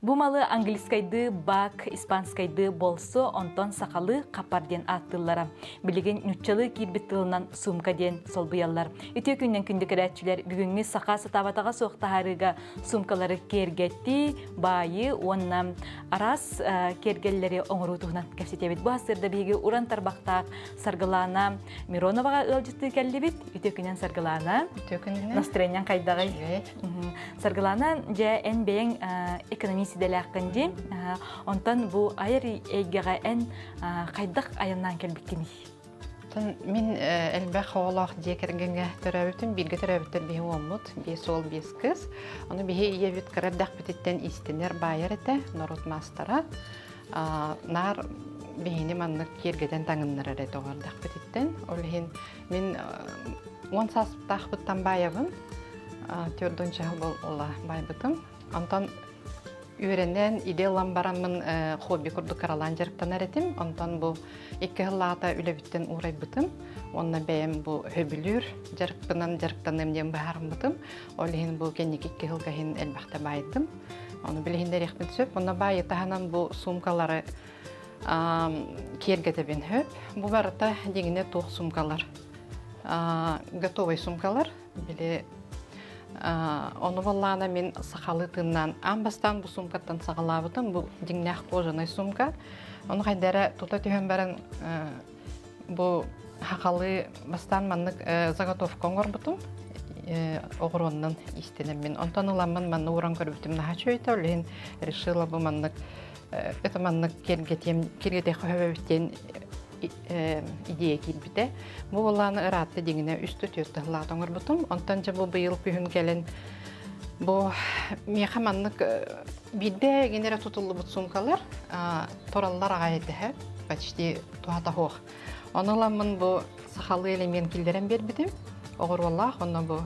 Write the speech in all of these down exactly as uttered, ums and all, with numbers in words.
Бу малы английскайды, бак, испанскайды болсо, онтон сақалы қапарден аттыллара. Билеген нүтчалы кирбит тылынан сумка ден солбуяллар. Үтө күннен күнді кірәтчілер бүгінгі сақа сатабатаға соқтағарыға сумкалары кергетті, байы, онна арас кергеллері оңыру туғынан кәпсетебет. Бұ асырда бейгі уран тарбақтақ сарғылана Мироноваға ылжытты кәлді бет. Үтө күннен сарғылана. Үтө күннен. Настроениян қайдағай. Сарғылана жа ән бейін экономист дәләққынде, онтан бұл айыр әйгеға ән қайдақ айыннан кәлбіктені. Мен әлбәқ оғылақ декергенге түрәбіттім, бірге түрәбіттер бейі олмұд, бей сол бейс кіз. Оны бейі ебет кірәбдәқ бітеттен істенер байыр әті, нұрут мастара. Нар бейіне маннық кергеден таңыннар әрет оғардақ бітеттен. Олығын мен он саспықтақ бұттан байығын, төрден жағыл бол ола бай бұтым. Онтан үйренен идеялан барамын хобби күрді қаралан жарықтан әретім. Онтан бұл екі ғыллағата үлебіттен урай бұтым. Онна бәйім бұл хөбілір жарықтынан жарықтан әмден бағарым бұтым. Олығын бұл кенек екі ғылғағын әлбәқті байыдым. Оны білігіндер еқпен сөп. Онна байы тағанан бұл сумкалары кергетебен хөп. Бұл барыта дегіне тоқ сумкалар. Готовый сумкалар. Біле Оны боллана мен сақалы тыннан амбастан бұл сумкаттан сағалабытым. Бұл деңнәқ қожанай сумка. Оны қайдары тұта түйен бәрін бұл хақалы бастан маннық заготовка оңғыр бұтым. Оғыр онынан істенем мен. Онтан ұламын манны уран көрбітім наға чөйті. Олейін решила бұл маннық өті маннық кергете қөбіттен идея келбіде. Бұл оланы ұратты дегіне үсті төсті ғылады оңыр бұтым. Онтан жа бұл бұйыл күйін келін бұл меқа маннық биде генера тұтылы бұт сумкалар торалылар ағайды почти туғата хоқ. Оны оламын бұл сақалы элемент келдерен бербедім. Оғыр олақ, оны бұл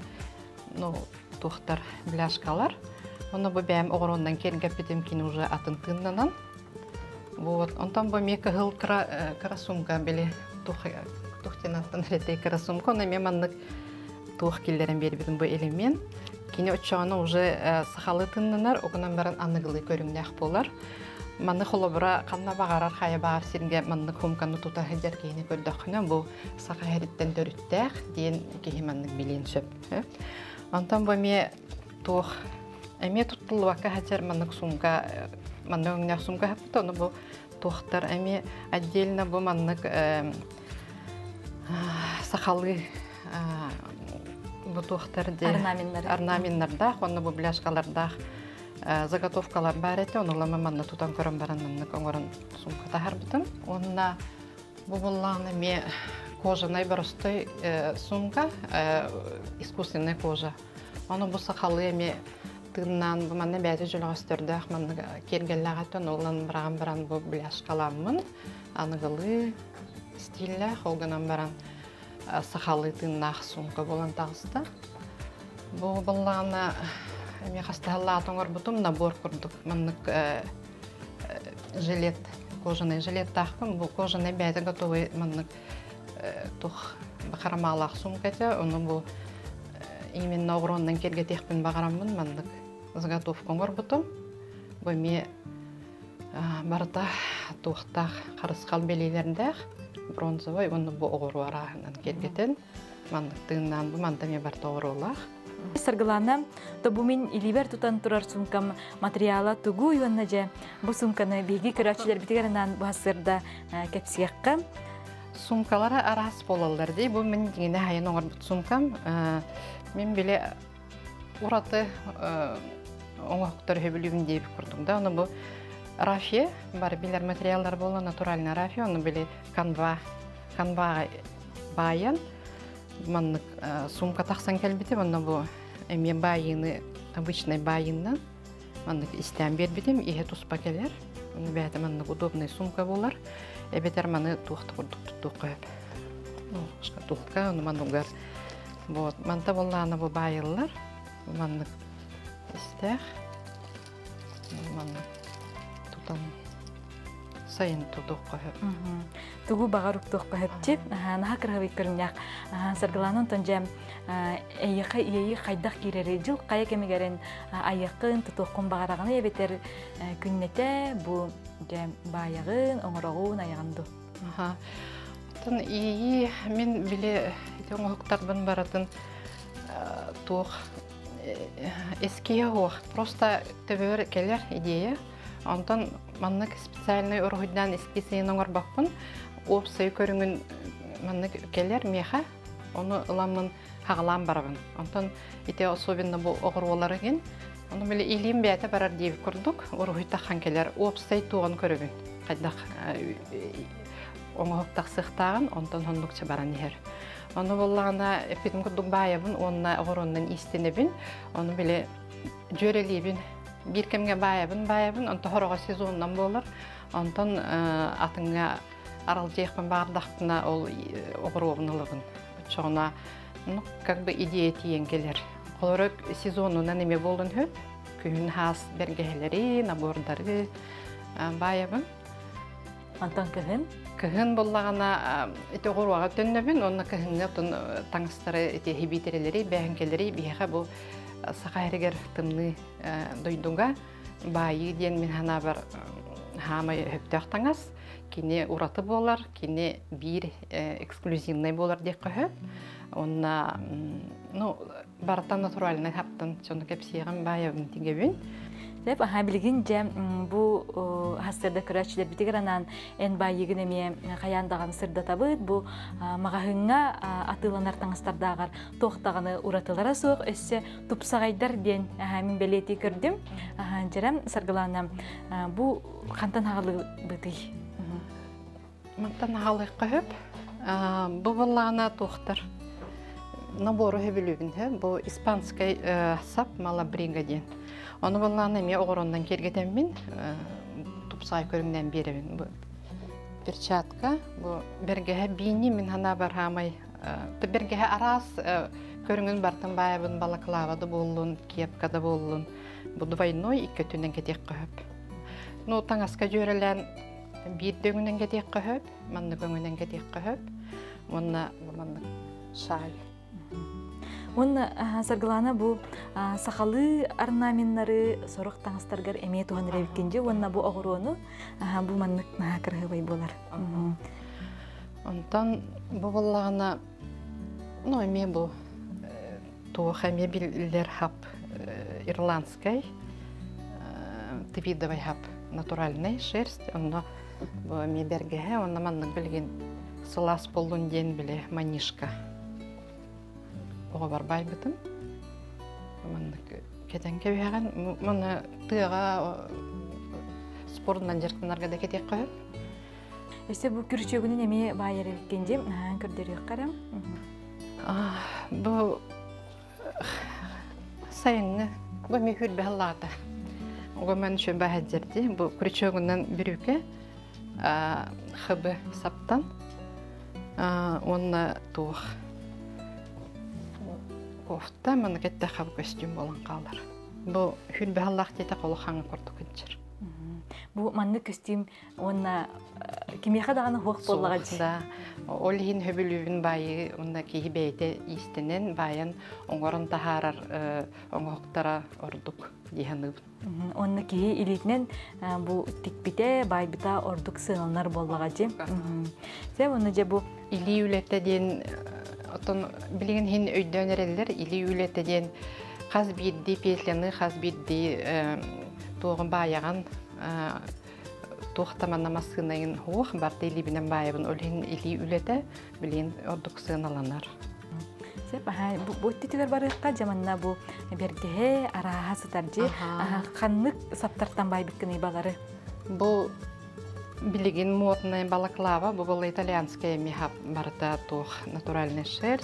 туқтар бляшкалар. Оны бұл бәйім оғыр ондан келгіп бедім кейін уже атын тыңнанан. Онтан бұл мекі ғыл қыра сумка білі тұқтенаттан ретей қыра сумка. Оны мен маннық туық келдерін бербедім бұл элемент. Кені өтшағаны уже сақалы тыңнанар, оғынан бәрін анығылы көрімдәқ болар. Манны холобра қанна бағарар қайы бағар сирге манны хумканы тұтағы дер кейіне көрдіқіне бұл сақа әріттен дөріттәқ дейін кейі маннық білейін сөп. Онтан бұл ме туық әме тұттылы ваққа хәтер маннық сумка, манны өңнәқ сумка хәпті, оны бұл туықтар әме отдельно бұл маннық сақалы бұл туықтар арнаменлардақ, оны бұл бляшқалардақ заготовкалар бар әті, онылама манна тутан көрін баран маннық оңырын сумка тахар бұтын. Онына бұл болағына ме кожанай барыстой сумка, искусственный кожа. Оны бұл сақалы әме тыңнан бұл манна бәді жүліға өстердіғ манны кергелі ағатын, олан бараған баран бұл бляшқаламын, анығылы стилі, олғынан баран сақалы тыңнақ сумка болан тағысты. Бұл болағына Мен қастағылы атыңыр бұтым, набор күрдік. Маннық жилет, кожаный жилет тақпым. Бұл кожаный бәді готовый маннық тұқ бақарамалақ сумкәті. Оны бұл именно оғырондан керге текпін бағарамын. Маннық заготовка оңыр бұтым. Бұл ме барыта тұқтақ қарысқал белейлеріндәқ. Бронзовый, оны бұл оғыру арағынан кергетін. Маннық тыңнан бұл мантаме барта оғыру олақ. Саргылана, то бумин иливер тутан турар сумкам материала тугу юанна же. Бу сумканы беги көрәчілер бітігерінен бұхасырда кәпсияққа. Сумкалары арас болалар дей. Бұл мен дегенде хайын оңыр бұт сумкам. Мен біле ұраты оңақтар хөбілігін дейіп күрдімді. Оны бұл рафия, бар білер материалдар болы, натуральна рафия. Оны біле канва, канва байын. Маннық сумка тақсан кәлбетім, онна бұл әме байыны, обычный байыннан маннық істен бербетім, еге тұспа кәлер. Оны бәді маннық удобный сумка болар. Әбетер маны туқты құрдық тұтту қойып. Шқа туққа, оны маннығар. Манта боллағына бұл байылар. Маннық істәқ. Маннық тұтан сайын тұтту қойып. тугу багар уктук бахыпчы наха кыргыбы көрүнәк саргаланын тонжа эйяка ии кайдак кирери жыл кая кемигерен айякын тутуккун багараганы эбетер күннете бу же баягын оңорогун аягынды. Аха. Тон ии мен биле оңоктардан баратын тух эския ох просто төбөр келер идея. Онтон маннык специальный ургуйдан эскисен оңор бакпын. Опсай көрүнгүн маннык келер меха. Оны ыламын хагалам барабын. Онтон ите особенно бу огоролар экен. Оны биле илим бәте барар дип курдук. Ургуйта хан келер. Опсай туган көрүгүн. Кайдак оңоктак сыктагын, онтон хондукча баран ер. Оны боллагана эпидем курдук байабын, онна огорондан истенебин. Оны биле жөрелибин. Bir kemge bayabın, bayabın, onta horoga sezondan bolur. Ondan atınga aralcayıqpın bağırdaqtına ol oğurovunulығın. Çoğuna, как бы идея тиен келер. Оларык сезонунан эме болдun höp. Күн хас бергелери, набордары bayabın. Ondan kıhın? Кыһын боллагана эти оғуруаға төннөбүн, онна кыһынны таңыстары хибитерелери, бәһінкелери бияға бұл сақайрегер тымны дойдуга байы ден мен хана бар хамы хөптөк таңас кини ураты болар, кини бир эксклюзивный болар дек көһөп. Онна ну баратан натуральный хаптан чоны кепсияган байыбын тигебин. Деп аха билгин же бу хастерде көрөчүлөр битигранан эн байыгын эме каяндаган сырда табыт бу магахынга атыланар таңыстардагар токтаганы уратылара соок эссе тупсагайдар ден аха мен белети көрдүм. Аха жерем саргаланам бу кантан хагалы бытый. Мактан хагалы көп. Бу боллагана токтор. Набору хөбүлүгүн бу испанский сап малабрига ден. Onu bundan emeğe oğurondan kergetemmin, tupsay körüngden beribin. Bu perçatka, bu bergehe bini min hana bar hamay. Bergehe aras körüngün bartın bayabın balaklavada bollun, kiyapkada bollun. Bu duvaynoy iki tünden ketek köhöp. No tangaska jörelen bir döngünden ketek köhöp, manlı göngünden ketek köhöp. Onna manlı şal. Онна саргалана бу сахалы орнаменттары сорок таңыстаргар эме туган ребиккенже онна бу огорону бу маннык кыргыбай болар. Онтан бу боллагана ну эме бу тух эме биллер хап ирландский твидовый хап натуральный шерсть, онна бу эме бергеhe онна маннык билген сылас болдун ден биле манишка. Оға бар бай бітім. Кетен кебеген, мұны тыға спорындан жеркінларға да кетек қойып. Өсі бұл күрчегінің әме байыр өткенде, көрдері қарам? Бұл сайыңы, бұл мекөл бәллағыда. Оға мән үшін бәхет жерде, бұл күрчегінің бір өке қыбы саптан, онына туық. Кофта мана кетте хаб костюм болан калар. Бу хүлбе Аллах тете колу хаңы корду күнчер. Бу манны костюм онна кимеха даганы хок боллага да. Ол хин хөбүлүбүн байы онда кийбейте истенен баян оңорон тахарар оңоктара ордук диханып. Онна ки илитнен бу тикбите байбита ордук сыналар боллага же. Се онна же бу или үлетте ден Отон билген хин өйдөн эрелер или үлетеден каз бидди петлени каз бидди тоогун баяган тохтаман намасынын хух барты илибинен баябын ол хин или үлете билген ордук сыналанар. Сеп аха бу титигер барыкка жаманна бу бергеhe араха сытаржы каннык саптартан байбиккени балары. Бу билеген модная балаклава, бу была итальянская меха барта тух натуральный шерсть.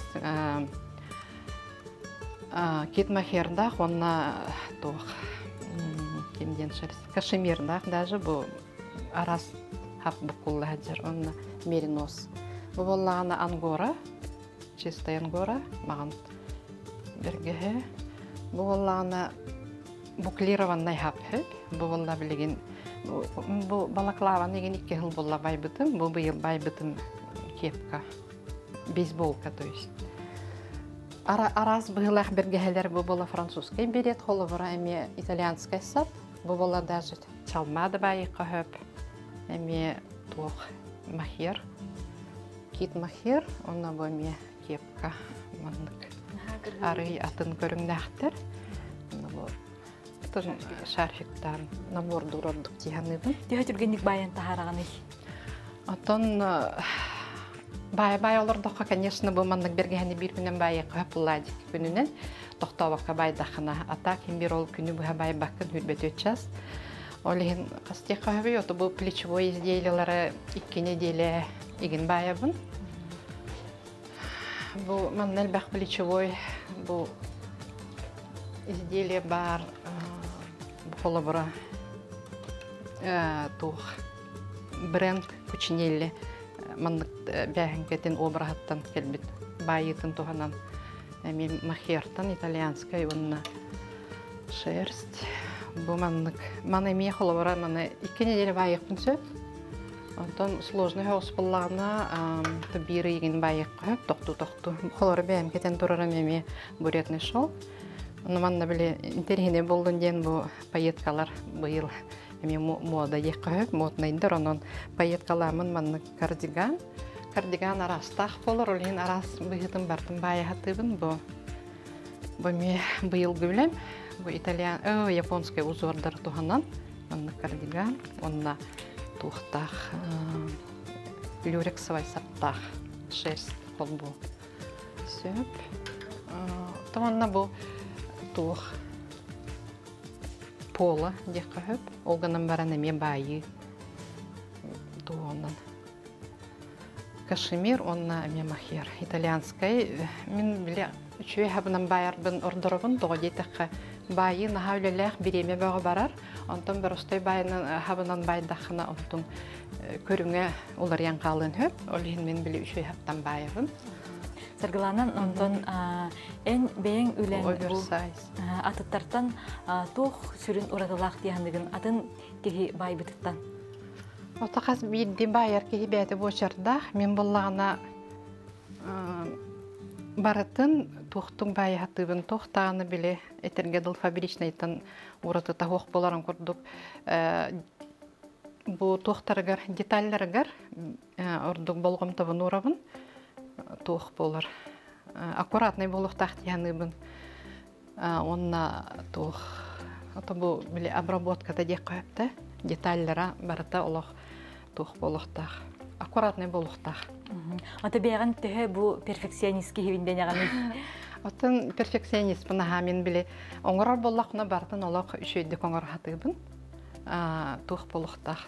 Кит махерда, онна тух кимден шерсть. Кашемирда даже бу арас хап букулла хаджар, онна меринос. Бу была она ангора, чистая ангора, маган бергеhe. Бу была она буклированный хап, бу была билеген Бу балаклава деген икки хыл болла байбытым, бу быйыл байбытым кепка, бейсболка, то есть. Арас быйлах бергәһәләр бу бола французский берет, холы бара эме итальянский сап, бу бола даже чалмады байы кахып, эме тух махер, кит махер, онна бу эме кепка, мандык. Ары атын көрүңнәхтер, онна бу тын шарфиктан набор дуроддук тиһаныбын. Тиһә түргенник баян тахараганы. Атон бай-бай олордоққа, конечно, бұл мандық бергені бір күнен бай қапылладик күнінен тоқтауаққа байдақына. Ата кем бір ол күні бұға бай бақын хүрбет өтчас. Олеген қасте қағыбы, оты бұл плечевой изделиялары икки неделе еген байабын. Бұл маннел бақ плечевой бұл изделие бар қолы бұра тух бренд күчінелі. Мандык бәһәңкетен обрахаттан келбит байытын туханан эми махертан итальянская онна шерсть бу мандык маны эми холобара маны икки неделе байыкпын сөп онтон сложный хоспаллана табиры еген байык токту токту холора бәһәңкетен турарам эми буретный шел оны манна биле интерхине болдун ден бу пайеткалар быйыл эми мода еккөп моднайдыр онон пайеткаламын манны кардиган кардиган арастах болор олин арас быгытын бартын баяхатыбын бу бу ме быйыл гүлем бу итальян о японский узордар туханан манны кардиган онна тухтах люрексовый саптах шерсть бол бу сөп таманна бу тух пола декахып, олганан баран эме байы туонан. Кашемир, онна эме махер. Итальянскай, мен биле үчөй хабынан байарбын ордоробын, тоғы дейтаққа байы нахавлелях биреме бағы барар, онтон бір остой байынан хабынан байдақына онтон көріңе олар янқалын хөп, олеген мен биле үчөй хаптан байарбын. Саргыланан онтон эн бэйэн үлэн бу атыттартан тух сүрін уратылақ дияндығын атын кеги бай бітіттан. Отақас бейді байар кеги бәйті бочардақ, мен болағына барытын тухтың бай хатыбын тухтағаны біле этергеділ фабричнайтын ураты тағуқ боларын көрдік. Бұ тухтарығар, детальларығар ордық болғым табын урабын. Тух болар. Аккуратный болух тахтияныбын. Онна тух. Ото бу биле обработкада дек кайыпта. Детальлара барыта олох тух болуқтақ. Аккуратный болуқтақ. Ото бейган төһө бу перфекционистки хивинден яганы. Отын перфекционист бунаха мен биле оңорор боллақна бартын олох үшөйдік оңор хатыбын. Тух болуқтақ.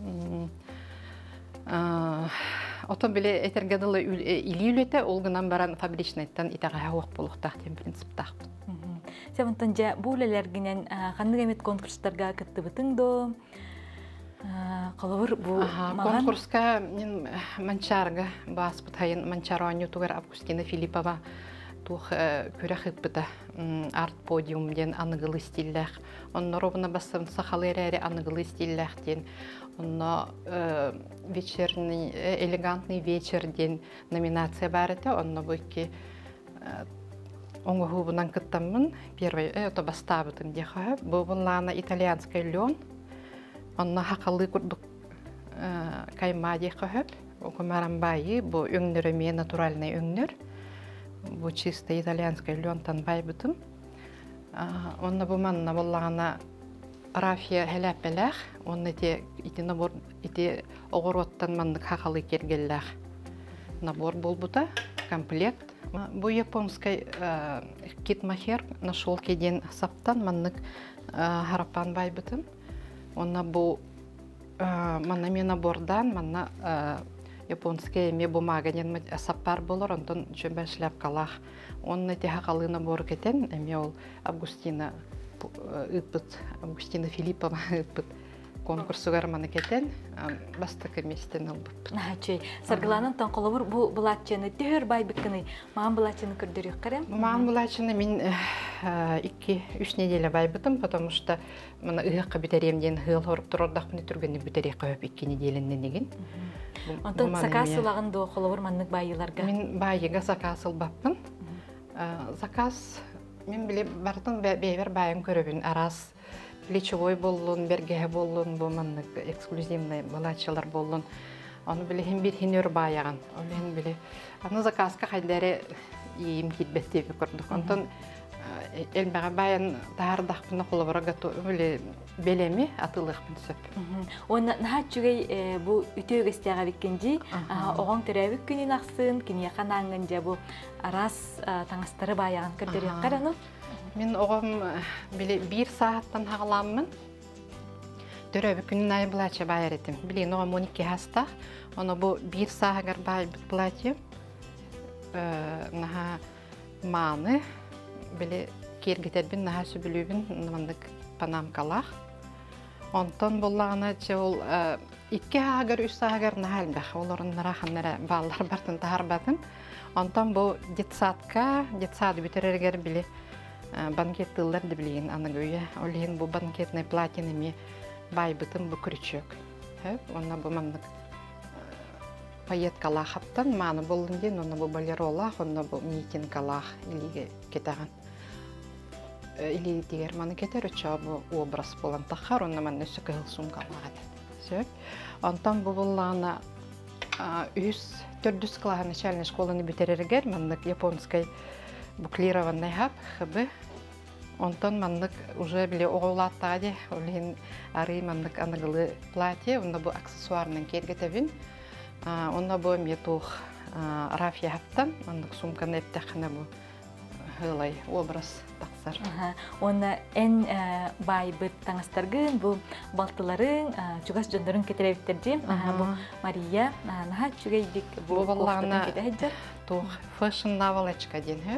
Ото биле этергедылы или үлете олгынан баран фабричнайттан итаға хауақ болуқтақ тем принциптақ. Сәбінтін жа бұл әлергінен қанды кәмет конкурстарға кітті бұтың до? Қалауыр бұл маған? Конкурска мен манчарға бас бұтайын манчаро анютугар Августина Филиппова тух көрі қытпыта арт-подиумден анығылы стилләқ. Онны ровына басын сақалы әрі анығылы стилләқ ден. Онно вечерний, элегантный вечер ден номинация барыты. Онно бұйки оңы хубынан кыттамын. Первый, это бастабытын дехы. Бұл бұллана итальянский лен. Онно хақалы күрдік кайма дехы. Окумаран байы, бұл өңніріме натуральный өңнір. Бұл чисто итальянский лентан байбытын. Онно бұл манна бұллана рафия хәләпеләх, онны те ити набор ити оғыроттан мандык хақалы кергелләх. Набор бол бұта, комплект. Бұл японскай кит-махер нашол кеден саптан мандык харапан байбытын. Онна бұл манна мен набордан, манна японскай ме бумаганен саппар болыр, онтон жөмбән шляпкалах. Онны те хақалы набор кетен, әме ол Августина Августина Филиппова ыппыт конкурсугар маны кетен бастык эместен албып. Нахачей. Саргыланын таңқоловур бу булатчыны төхөр бай биккыны. Маған булатчыны көрдөрүк карам. Маған булатчыны мен iki-üç неделя байбытым, потому что мына ыгыкка битеремден хыл хоруп турардак мыны түргөнү битерек коюп iki неделенен деген. Онтон заказ до холовур маннык байыларга. Мен байыга заказ албаппын. Заказ мен биле бардым бейбер байым көрөбүн арас плечевой боллун, бергеhe боллун, бу маннык эксклюзивный булатчылар боллун. Аны биле хим бир хинер баяган. Олен биле аны заказка хайдары им китбестеби көрдүк. Онтон элбага баян таардакпын колобора готов биле белеми атылыкпын сөп. Оны нахачугай бу үтөгөстөгө биккенжи, огон төрөбүк күнүн аксын, кине канаңын же бу арас таңастары баяган көрдөрүк караны. Мен оғым біле бір сағаттан хағыламын. Төрөбі күнін айы бұлачы байыр етім. Білейін оғым он iki хастақ. Оны бұл бір сағығар байыр бұлачы. Наға маны. Біле кергетербін, наға сөбілубін, нұмандық панамкалақ. Онтон бұлағына че ол iki хағығар, үш сағығар наға әлбәқ. Оларын нараханлары балар бартын тағар батын. Онтон бұл детсадқа, детсады бүтерергер біле банкет тыллар да билеген аны гөйе. Олеген бу банкетный платинами байбытын бу крючок. Онна бу мандык пайеткалах хаптан маны болдун ден, онна бу балеролах, онна бу митингалах илиге кетаган. Или дигер маны кетер өчө бу образ болан тахар, онна маны өсө кыл сумкалага. Сөп. Онтан бу буллана үс төрдүс класс начальной школаны битерергер, мандык японской буклированный хаб, хабы. Онтон мандык уже биле оғылаттаға олен ары мандык анығылы платье, онда бұл аксессуарның кергетебін. Онда бұл метух рафия хаптан, мандык сумканы эптәқіне бұл ғылай образ тақсар. Онда ән бай бір таңыстарғын, бұл балтыларын, чугас жондарын кетеребіттерді. Бұл Мария, наға чугайдік бұл кофтарын кетер. Тух fashion навалечка ден хөп.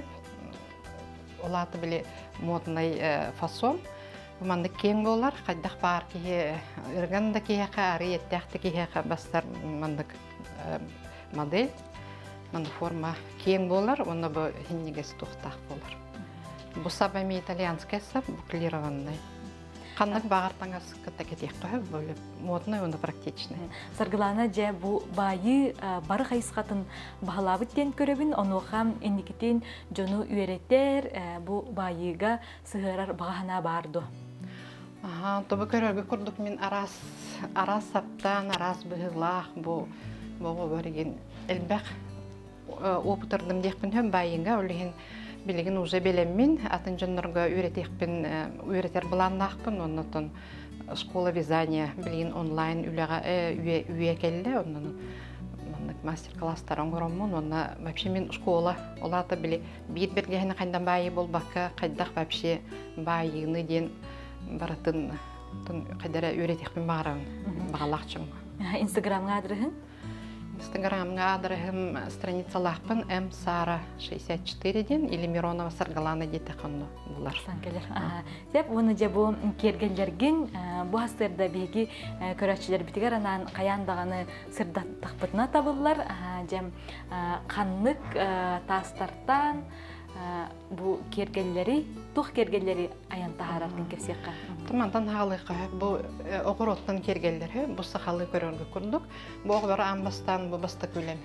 Олаты біле модный фасон. Бұманды кен болар, қайдақ бар кие, үрганда киеқа, ары еттәқті киеқа бастар мандық модель. Манды форма кен болар, оны бұл хиннегесі тұқтақ болар. Бұл сабами итальянская сап, буклированный. Қанық бағартаңыз кітті кетек қойып, бөліп модный, оны практичный. Саргылана жа бұл байы бары қайысқатын бағалабыт ден көребін, оны оғам әнекетен жону үйереттер бұл байыға сығырар бағана барды. Тобы көрергі көрдік мен арас саптан, арас бұғылақ бұл бөреген әлбәқ опытырдым декпін хөм байынға өлеген билеген уже белеммин, атын жоннорга үйретекпін, үйретер бұланнақпын, оннотон школа вязания билеген онлайн үйе келді, оннон мастер-класстар оңғыроммын, онна вообще мен школа, олаты біле бейт бергені қайдан байы болбаққа, қайдақ вообще байыны ден баратын қайдара үйретекпін бағарауын, бағалақчым. Инстаграмға адрығын? Инстаграмға адрығым страницалақпын эм сара шестьдесят четыре ден или Миронова Саргалана дейті қонды бұлар. Санкелер. Сәп, оны же бұл кергелерген бұл астырда бейгі көрәтшілер бітігер анан қаяндағаны сырдаттықпытына табылылар. Жем қанлық тастартан бұл кергелері, тұқ кергелері аян тағаратын кепсеққа. Тымантан хағылыққа, бұл оғыр оттан кергелері, бұл сақалы көріңгі күрдік. Бұл оғыр амбастан бұл басты көлем.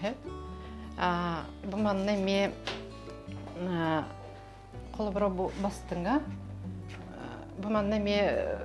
Бұл манны ме қолы бірі бұл бастыңға. Бұл манны ме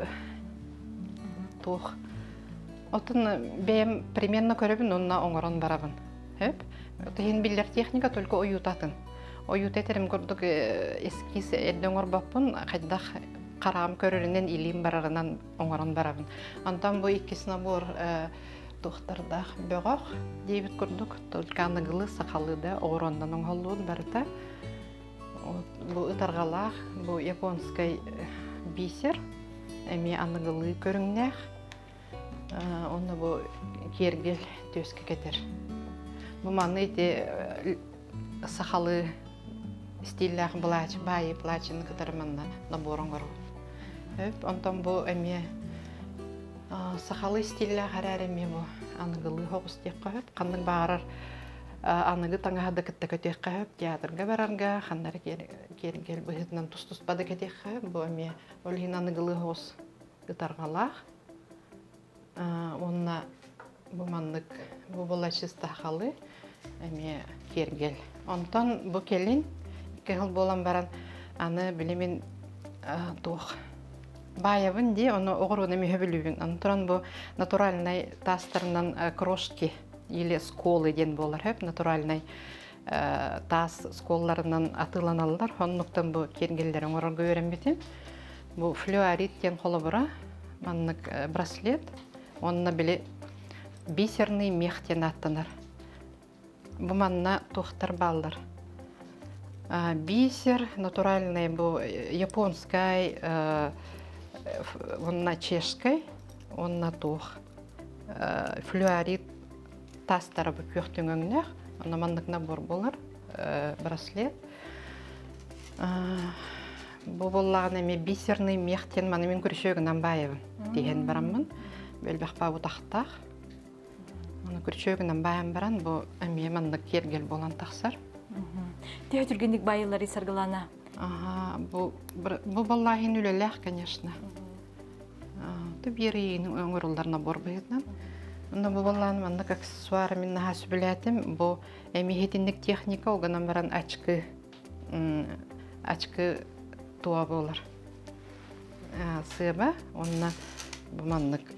тұқ. Отын бәйім примерно көребін, онына оңырын барабын. Отын білдер техника только ойутатын. Oyut eterim gördük eskisi elden orbapın, қайдақ қарағым көрерінен илим барарынан оңырын барабын. Ondan bu ikisine bu toxtardaq böğaq deyip gördük. Только anıgılı sakalı da oğrandan oğalluğun barıta. Bu ıtarğalaq, bu yaponskay biser. Эми anıgılı көрüngnek. Onu bu kergel töske keter. Bu manı eti сахалы стилях плач, баи плачын кытарманна наборон гору. Онтон бу эми Сахалы стилля харарыме бу аныгылы хогус тек кахып, канның баарар аныгы таңаһада кытта көтек кахып, театрга барарга, ханнар кергел быһытынан тус-тус бады кетек кахып, бу эме олхин аныгылы хогус гытаргалах. Онна бу маннык бу болачы стахалы эме кергел. Онтон бу келин кегил болан баран аны билемин тух Баявын ди, оны оғыруына мехебілуін. Антуран бұл натуральный тастарынан крошки или сколы ден болар хөп. Натуральный тас сколларынан атыланалар. Оннуқтан бұл кергелдерін орарға өрен бетін. Бұл флюорит ден қолы бұра. Маннық браслет. Онына біле бисерный мехтен аттынар. Бұл манна туқтар балдар. Бисер, натуральный бұл японскай, он на чешской, он на тух. Флюорит тастары бұл көқтің өңінек. Оны мандық набор болар, браслет. Бұл болағын әме бисерный мехтен маны мен көршегін амбайывын деген барамын. Бөлбәқ бау тақтақ. Оны көршегін амбайын баран, бұл әме мандық кергел болан тақсар. Теге түргендік байылары сарғылана? Бұл баллахин үлеләқ, конечно. Түп ерейін өңірілдеріне бор бұйытынан. Бұл баллахин мандық аксессуары мен нағасы біләтім. Бұл әмейхетіндік техника оғынан баран ачқы туа болар. Сыба, онына бұл мандық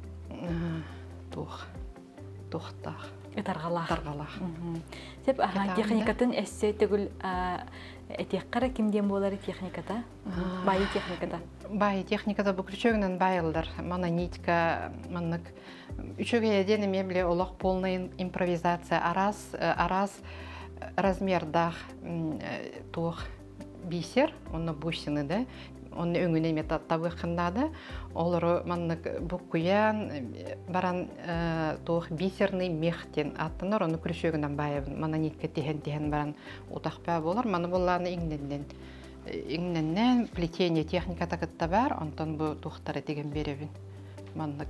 туқтақ. Тарғалақ. Тарғалақ. Сеп, техникатын әссе түгіл әтеққара кімден болары техниката? Байы техниката? Байы техниката бұл күрчөгінен байылдар. Мана нитка, маннык. Үчөге едені мебле олақ полный импровизация. Араз размердақ туық бисер, оны бусины да. Оны өңіне мета табы қындады. Олары маннык бұққуян баран туық бисерный мехтен аттынар. Оны күршөгінен байыбын. Мана нитка теген-теген баран утақпа болар. Маны боланы иңненден. Иңненден плетение техниката кітті бар. Онтан бұл туқтары деген беребін. Маннык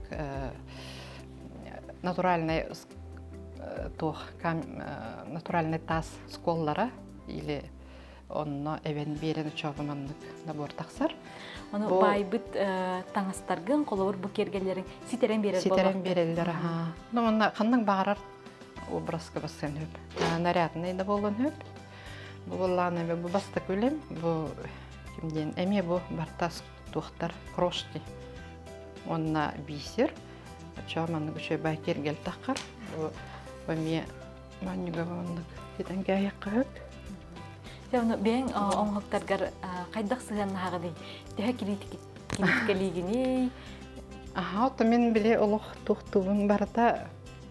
натуральный туық, натуральный тас сколлары или онно эвен берен учогы маннык набор тақсар. Оны байбыт таңыстарғын қолауыр бұ кергелерін ситерен берер болар? Ситерен берелер, аха. Оны қанның бағарар образға басын өп. Нарядный да болын өп. Бұл боланы бұл басты көлем. Бұл кімден әме бұл бартас туқтар крошки. Онна бисер. Ча маннык үші бай кергел таққар. Бұл әме манныға маннык кетенге аяққа өп. Оны бәң оңғықтарғар қайдақ сығанын ағыды? Дәе келетікелігіне? Аха, оты мен біле олық тұқтуын барыта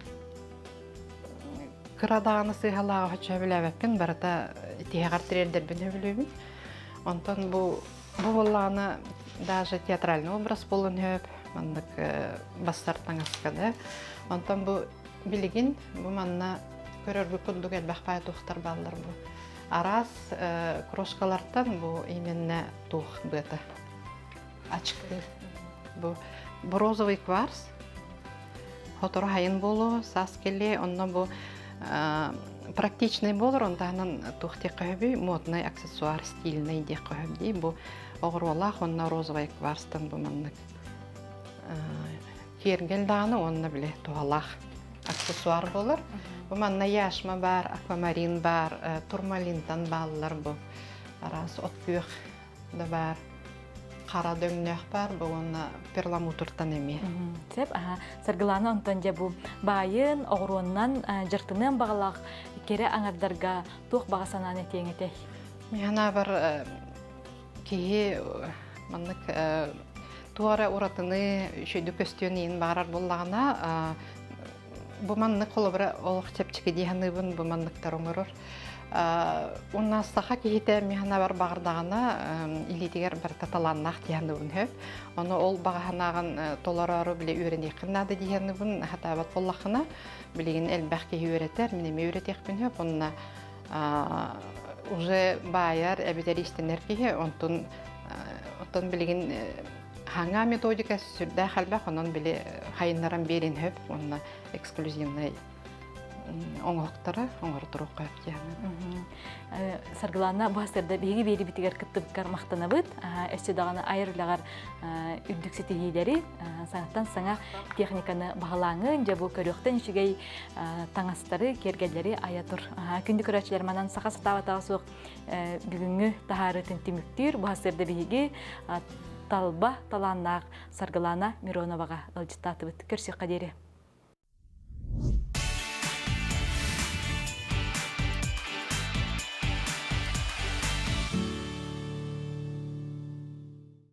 қырадағаны сығалағы хүтші біләбәппен барыта тегеғар тірелдер біне білуін. Онтан бұл олағаны даже театральный образ болын өп, мандық бастар таңасқады. Онтан бұл білігін, бұл манна көрір бұл күндік әлбәқпай тұқтар балылар бұл. Араз крошкалардан бұл именно тух бета. Ачкы. Бұл розовый кварц. Хотору хайын болу, сас келе, онна бұл практичный болыр, ондағынан тух тек қөбі, модный аксессуар, стильный дек қөбі. Бұл оғыр олақ, онна розовый кварцтан бұл маннык. Кергел дағыны, онна біле туғалақ аксессуар болыр. Бұл манна яшма бар, аквамарин бар, турмалинтан балылар бұл. Арас отпүйік да бар, қара дөңнөк бар, бұл оны перламутуртан еме. Сәп, сарғыланы онтан жа бұл байын, оғыруыннан, жыртынан бағалақ кері аңардарға туқ бағасанан әтең әтек? Механа бар кейі маннык туара ұратыны үшейді көстіонейін бағарар болағына Бұл манны қолы бір олық чепчікі дейіні бұн бұл маннықтар оңырыр. Онна сақа кейті механа бар бағырдағына илетігер бір таталаннақ дейіні бұн хөп. Оны ол бағағанағын толарары біле өрен еқінады дейіні бұн хатабат болақына білеген әлбәқ кейі өретер, менеме өретек бұн хөп. Онна уже байар әбетер істенер кейі, онтын білеген хаңа методика сүрдә хәлбә хонон биле хайыннаран берин хөп, онна эксклюзивный оңоқтары, оңғыр тұру қойып дияны. Сарғылана бұғастарда бейгі бейді бітігер күттібіккар мақтана бұд, өсті дағаны айырлағар үрдіксетігейлері, саңаттан саңа техниканы бағалаңын, жабу көріқтен үшігей таңастары, кергелері аятыр. Күнді көрәтшілер манан сақа сатава соқ бүгінгі тахары тінтіміктер, бұғастарда бейгі талба таланнақ Сарғылана Мироноваға ылжыттаты бұд. Көрсек қадері.